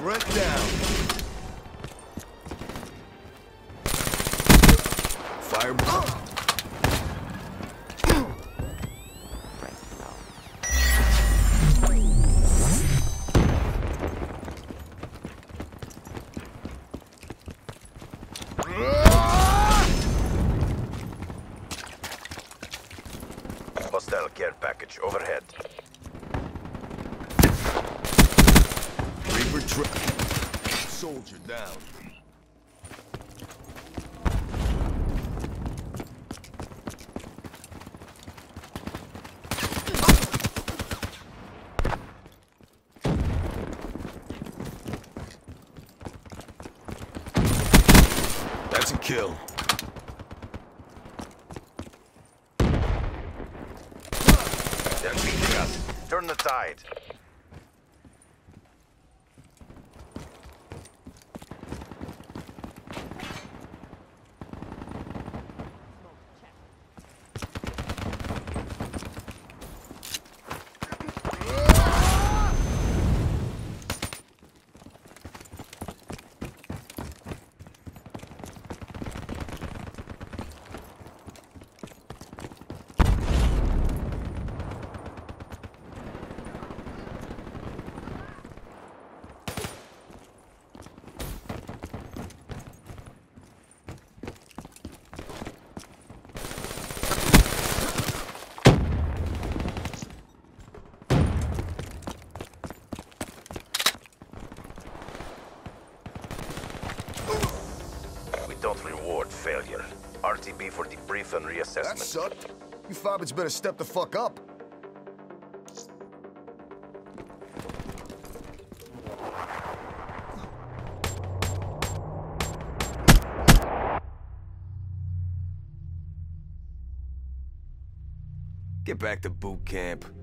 Threat down. Fire. Hostile care package overhead. Reaper truck. Soldier down. That's a kill. They're beating us. Turn the tide. Don't reward failure. RTB for debrief and That reassessment. sucked. You fobbits better step the fuck up. Get back to boot camp.